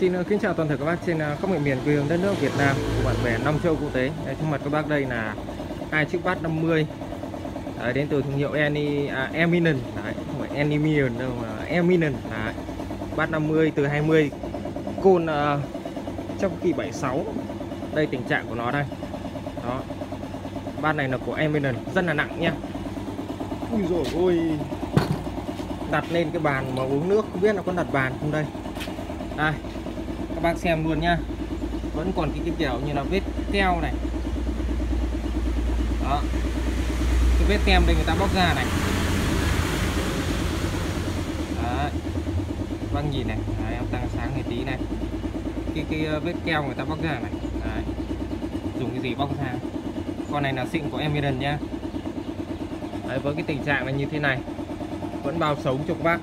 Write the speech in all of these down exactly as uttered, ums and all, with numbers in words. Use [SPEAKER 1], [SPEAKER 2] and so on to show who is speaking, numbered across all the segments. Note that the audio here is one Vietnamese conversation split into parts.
[SPEAKER 1] Xin kính chào toàn thể các bác trên khắp mọi miền quê hương đất nước Việt Nam, bạn bè năm châu quốc tế. Đây, trước mặt các bác đây là hai chiếc bát năm mươi đấy, đến từ thương hiệu Eni, à, Eminent, đấy, không phải Enimian đâu mà Eminent. Đấy, bát năm mươi từ hai mươi côn uh, trong kỳ bảy sáu. Đây tình trạng của nó đây. Đó. Bát này là của Eminent, rất là nặng nha. Ui dồi ôi. Đặt lên cái bàn mà uống nước không biết là có đặt bàn không đây. Đây, các bác xem luôn nhá. Vẫn còn cái, cái kiểu như là vết keo này. Đó. Cái vết tem đây người ta bóc ra này. Đấy. Các bác nhìn này, đấy, em tăng sáng này tí này. Cái, cái vết keo người ta bóc ra này. Đấy. Dùng cái gì bóc ra. Con này là xịn của Eminent nhá. Đấy, với cái tình trạng là như thế này vẫn bao sống cho các bác.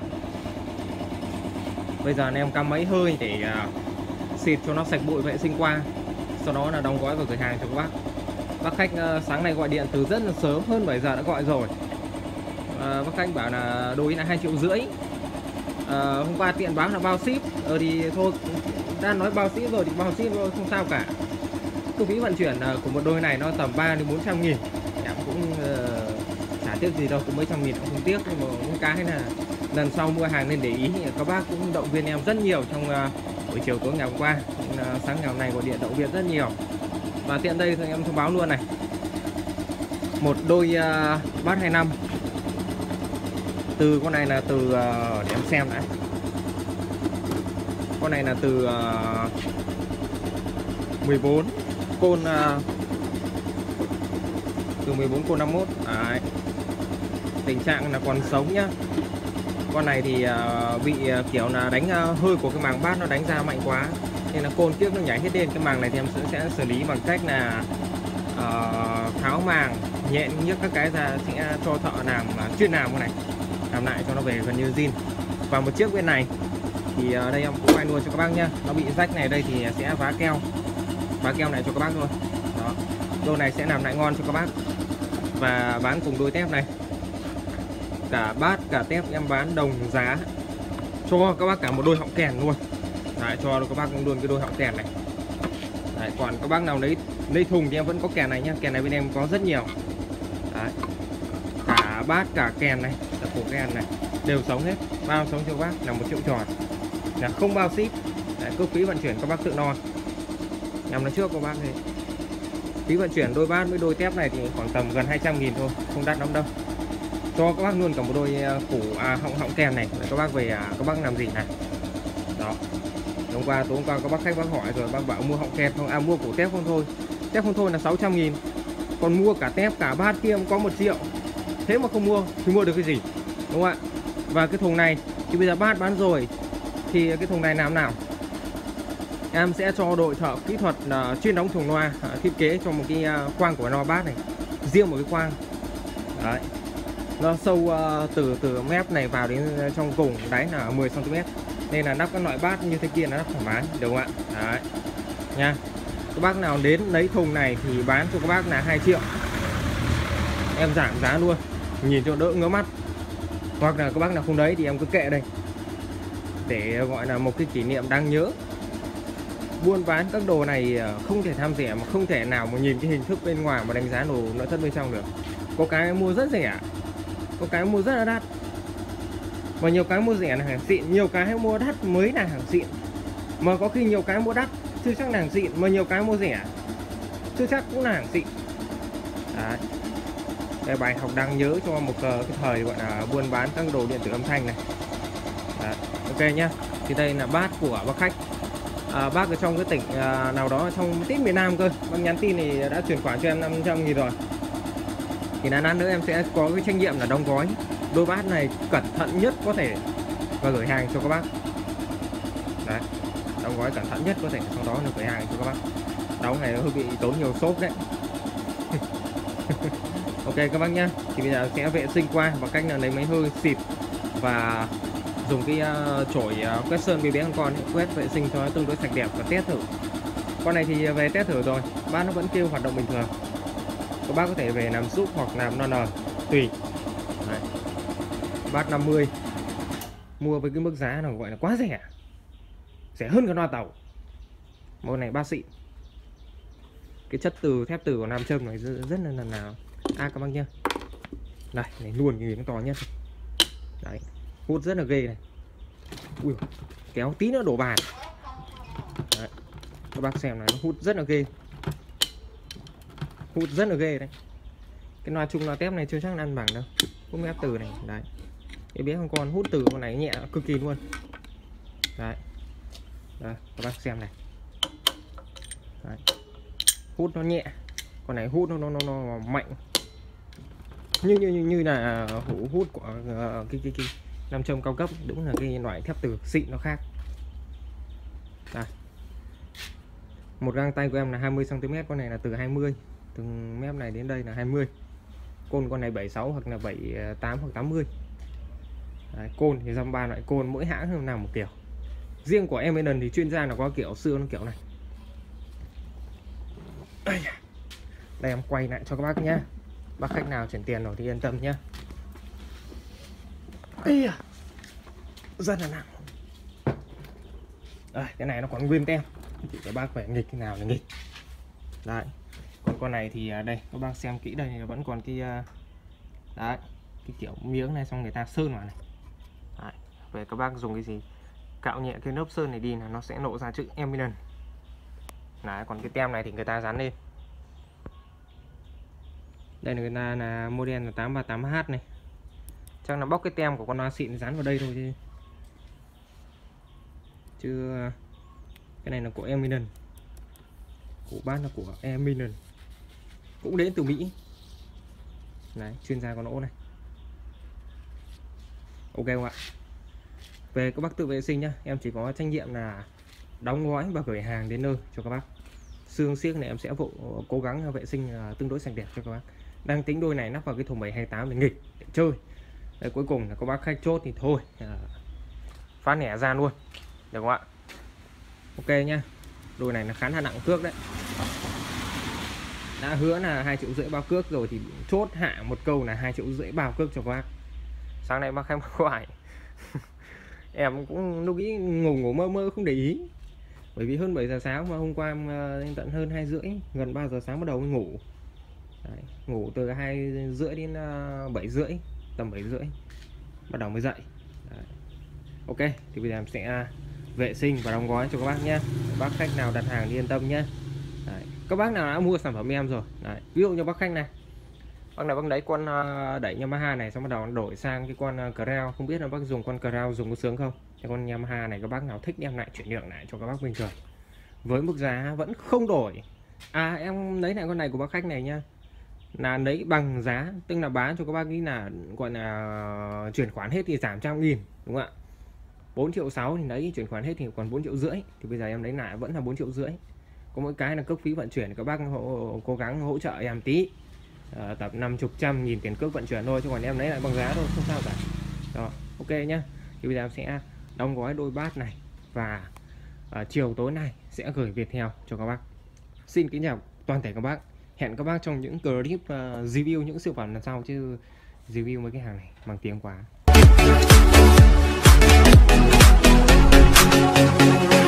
[SPEAKER 1] Bây giờ anh em cắm máy hơi để uh, xịt cho nó sạch bụi vệ sinh qua, sau đó là đóng gói và gửi hàng cho các bác. Bác khách uh, sáng nay gọi điện từ rất là sớm, hơn bảy giờ đã gọi rồi. uh, Bác khách bảo là đối là hai triệu rưỡi. uh, Hôm qua tiện báo là bao ship. Ờ thì thôi, đã nói bao ship rồi thì bao ship thôi, không sao cả. Cái phí vận chuyển uh, của một đôi này nó tầm ba đến bốn trăm nghìn. Em cũng uh, chả tiếc gì đâu, cũng mấy trăm nghìn cũng không tiếc. Nhưng mà những cái là lần sau mua hàng nên để ý. Các bác cũng động viên em rất nhiều trong uh, buổi chiều tối ngày hôm qua. uh, Sáng ngày hôm nay gọi điện động viên rất nhiều. Và tiện đây thì em thông báo luôn này, một đôi uh, bát hai năm. Từ con này là từ uh, để em xem đã. Con này là từ uh, mười bốn côn, uh, từ mười bốn côn năm mốt. Đấy. Tình trạng là còn sống nhá. Con này thì uh, bị uh, kiểu là đánh uh, hơi của cái màng bát nó đánh ra mạnh quá, nên là côn kiếp nó nhảy hết lên. Cái màng này thì em sẽ, sẽ xử lý bằng cách là uh, tháo màng, nhện nhức các cái ra, sẽ cho thợ làm uh, chuyên làm con này, làm lại cho nó về gần như zin. Và một chiếc bên này thì uh, đây em cũng quay luôn cho các bác nhá. Nó bị rách này đây thì sẽ vá keo, vá keo này cho các bác thôi. Đó. Đôi này sẽ làm lại ngon cho các bác và bán cùng đôi tép này. Cả bát cả tép em bán đồng giá cho các bác cả một đôi họng kèn luôn. Đấy, cho các bác luôn cái đôi họng kèn này. Đấy, còn các bác nào lấy lấy thùng thì em vẫn có kèn này nhá. Kèn này bên em có rất nhiều. Đấy. Cả bát cả kèn này, cả cổ kèn này đều sống hết, bao sống cho các bác là một triệu tròn, là không bao ship. Đấy, cước phí vận chuyển các bác tự lo. Em nói trước các bác thì phí vận chuyển đôi bát với đôi tép này thì khoảng tầm gần hai trăm nghìn thôi, không đắt lắm đâu. Cho các bác luôn cả một đôi củ à, họng họng kèn này để các bác về à, các bác làm gì này. Đó. Hôm qua tối hôm qua các bác khách bác hỏi rồi, bác bảo mua họng kèn không, à mua củ tép không thôi. Tép không thôi là sáu trăm nghìn. Còn mua cả tép cả bát kia có một triệu. Thế mà không mua thì mua được cái gì, đúng không ạ? Và cái thùng này thì bây giờ bát bán rồi thì cái thùng này làm nào? Em sẽ cho đội thợ kỹ thuật uh, chuyên đóng thùng loa uh, thiết kế cho một cái uh, khoang của loa bát này, riêng một cái khoang. Đấy. Nó sâu uh, từ từ mép này vào đến trong cùng đáy là mười xăng ti mét, nên là lắp các loại bát như thế kia nó thoải mái, được không ạ? Đấy nha. Các bác nào đến lấy thùng này thì bán cho các bác là hai triệu, em giảm giá luôn, nhìn cho đỡ ngứa mắt. Hoặc là các bác nào không đấy thì em cứ kệ đây, để gọi là một cái kỷ niệm đáng nhớ. Buôn bán các đồ này không thể tham rẻ, mà không thể nào mà nhìn cái hình thức bên ngoài mà đánh giá đồ nội thất bên trong được. Có cái mua rất rẻ, có cái mua rất là đắt, mà nhiều cái mua rẻ là hàng xịn, nhiều cái mua đắt mới là hàng xịn. Mà có khi nhiều cái mua đắt chưa chắc là hàng xịn, mà nhiều cái mua rẻ chưa chắc cũng là hàng xịn. Đấy. Đây bài học đáng nhớ cho một cái thời gọi là buôn bán các đồ điện tử âm thanh này. Đấy. Ok nhá. Thì đây là bát của bác khách. À, bác ở trong cái tỉnh à, nào đó trong tít miền Nam cơ. Bác nhắn tin thì đã chuyển khoản cho em năm trăm nghìn rồi. Thì là lát nữa em sẽ có cái trách nhiệm là đóng gói đôi bát này cẩn thận nhất có thể và gửi hàng cho các bác. Đấy, đóng gói cẩn thận nhất có thể, sau đó là gửi hàng cho các bác. Đóng này nó hơi bị tốn nhiều xốp đấy. Ok các bác nhá. Thì bây giờ sẽ vệ sinh qua bằng cách là lấy máy hơi xịt và dùng cái uh, chổi uh, quét sơn bé bé con con ấy, quét vệ sinh cho nó tương đối sạch đẹp và test thử. Con này thì về test thử rồi, bát nó vẫn kêu hoạt động bình thường. Các bác có thể về làm giúp hoặc làm non nờ tùy. Đấy. Bát năm mươi mua với cái mức giá nào gọi là quá rẻ. rẻ hơn cả loa tàu. Mẫu này bác xịn. Cái chất từ thép từ của nam châm này rất, rất là lần nào a à, các bác nhá. Đây này luôn cái miếng to nhất. Đấy, hút rất là ghê này. Ui, kéo tí nữa đổ bàn. Đấy, các bác xem này, nó hút rất là ghê. Hút rất là ghê đấy. Cái loa chung loa tép này chưa chắc ăn bằng đâu. Hút ép từ này, đấy. Cái biết con con hút từ con này nhẹ cực kỳ luôn. Đấy. Đây, các bác xem này. Đấy. Hút nó nhẹ, con này hút nó nó nó, nó mạnh. Như như như là hút hút của uh, cái cái cái nam châm cao cấp, đúng là cái loại thép từ xịn nó khác. Đây. Một găng tay của em là hai mươi xăng ti mét, con này là từ hai mươi, từ mép này đến đây là hai mươi. Côn con này bảy mươi sáu hoặc là bảy mươi tám hoặc tám mươi. Đấy, côn thì dăm ba loại côn, mỗi hãng nào một kiểu. Riêng của Eminence thì chuyên gia là có kiểu xưa nó kiểu này. Đây em quay lại cho các bác nhá. Bác khách nào chuyển tiền rồi thì yên tâm nhá. Ây à, rất là nặng. Đây, cái này nó còn nguyên tem. Thì các bác phải nghịch cái nào là nghịch. Đấy. Còn con này thì đây các bác xem kỹ đây thì vẫn còn cái đấy, cái kiểu miếng này xong người ta sơn vào này. Đấy. Về các bác dùng cái gì cạo nhẹ cái lớp sơn này đi là nó sẽ lộ ra chữ Eminence. Đấy, còn cái tem này thì người ta dán lên. Đây là người ta là model là tám ba tám H này. Chắc là bóc cái tem của con loa xịn dán vào đây thôi chứ. Chứ cái này là của Eminence. Của bác là của Eminence. Cũng đến từ Mỹ. Đấy, chuyên gia con ỗ này. Ok không ạ? Về các bác tự vệ sinh nhá, em chỉ có trách nhiệm là đóng gói và gửi hàng đến nơi cho các bác. Xương xiếc này em sẽ vụ cố gắng vệ sinh tương đối sạch đẹp cho các bác. Đang tính đôi này nắp vào cái thùng bảy hai tám để nghịch để chơi. Đấy, cuối cùng là các bác khách chốt thì thôi à, phát nẻ ra luôn, được không ạ? Ok nhá. Đôi này là khá là nặng cước đấy. Đã hứa là hai triệu rưỡi bao cước rồi thì chốt hạ một câu là hai triệu rưỡi bao cước cho các bác. Sáng nay bác khách bác gọi em cũng lúc nghĩ ngủ ngủ mơ mơ không để ý, bởi vì hơn bảy giờ sáng mà hôm qua em đến tận hơn hai rưỡi, gần ba giờ sáng bắt đầu mới ngủ. Đấy, ngủ từ hai rưỡi đến bảy rưỡi, tầm bảy rưỡi bắt đầu mới dậy. Đấy. Ok, thì bây giờ em sẽ vệ sinh và đóng gói cho các bác nhé. Bác khách nào đặt hàng thì yên tâm nhé. Đấy. Các bác nào đã mua sản phẩm em rồi. Đấy. Ví dụ như bác khách này, bác này bác lấy con đẩy Yamaha này xong bắt đầu đổi sang cái con Crown, không biết là bác dùng con Crown dùng có sướng không. Cái con Yamaha này các bác nào thích em lại chuyển nhượng lại cho các bác bình thường với mức giá vẫn không đổi. À em lấy lại con này của bác khách này nhá, là lấy bằng giá, tức là bán cho các bác nghĩ là gọi là chuyển khoản hết thì giảm trăm nghìn, đúng không ạ? Bốn triệu sáu thì lấy chuyển khoản hết thì còn bốn triệu rưỡi, thì bây giờ em lấy lại vẫn là bốn triệu rưỡi. Có mỗi cái là cước phí vận chuyển các bác hộ, cố gắng hỗ trợ em tí, à, tập năm chục trăm nghìn tiền cước vận chuyển thôi, chứ còn em lấy lại bằng giá thôi, không sao cả. Rồi, ok nhá. Thì bây giờ em sẽ đóng gói đôi bát này và à, chiều tối nay sẽ gửi Viettel cho các bác. Xin kính chào toàn thể các bác. Hẹn các bác trong những clip uh, review những siêu phẩm lần sau, chứ review mấy cái hàng này bằng tiếng quá.